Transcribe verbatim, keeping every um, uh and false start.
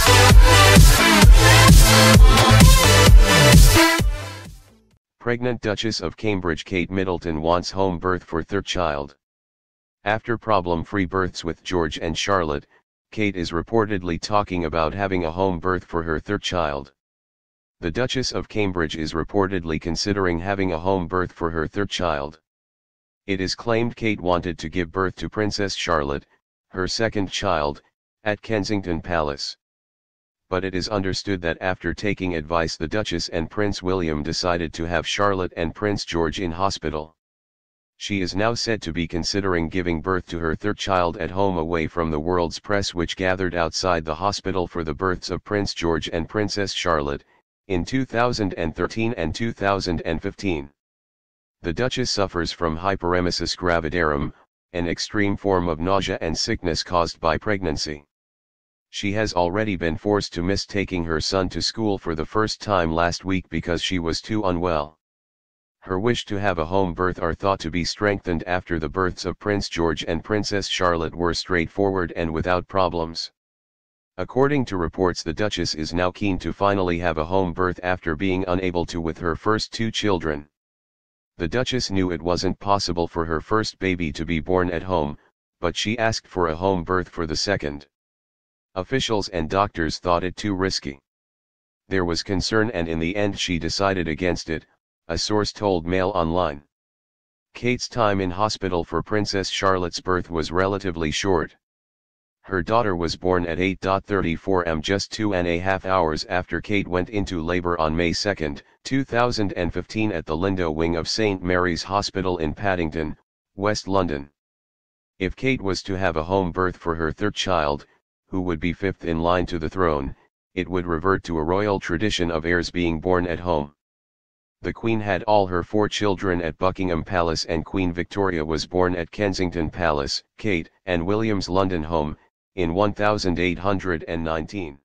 Pregnant Duchess of Cambridge Kate Middleton wants home birth for third child. After problem-free births with George and Charlotte, Kate is reportedly talking about having a home birth for her third child. The Duchess of Cambridge is reportedly considering having a home birth for her third child. It is claimed Kate wanted to give birth to Princess Charlotte, her second child, at Kensington Palace. But it is understood that after taking advice the Duchess and Prince William decided to have Charlotte and Prince George in hospital. She is now said to be considering giving birth to her third child at home away from the world's press which gathered outside the hospital for the births of Prince George and Princess Charlotte, in two thousand thirteen and two thousand fifteen. The Duchess suffers from hyperemesis gravidarum, an extreme form of nausea and sickness caused by pregnancy. She has already been forced to miss taking her son to school for the first time last week because she was too unwell. Her wish to have a home birth are thought to be strengthened after the births of Prince George and Princess Charlotte were straightforward and without problems. According to reports, the Duchess is now keen to finally have a home birth after being unable to with her first two children. The Duchess knew it wasn't possible for her first baby to be born at home, but she asked for a home birth for the second. Officials and doctors thought it too risky. There was concern and in the end she decided against it, a source told Mail Online. Kate's time in hospital for Princess Charlotte's birth was relatively short. Her daughter was born at eight thirty-four a m just two and a half hours after Kate went into labor on May second, two thousand fifteen at the Lindo wing of Saint Mary's Hospital in Paddington, West London. If Kate was to have a home birth for her third child, who would be fifth in line to the throne, it would revert to a royal tradition of heirs being born at home. The Queen had all her four children at Buckingham Palace and Queen Victoria was born at Kensington Palace, Kate and William's London home, in eighteen nineteen.